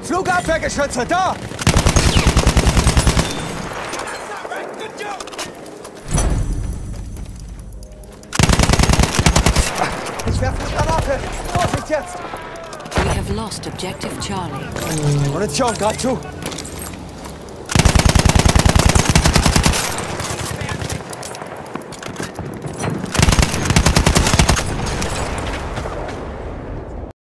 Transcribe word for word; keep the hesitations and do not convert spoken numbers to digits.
Flugabwehrgeschütze, da! Ich werfe eine Granate! Vorsicht jetzt! We have lost objective Charlie. Munition, grad zu!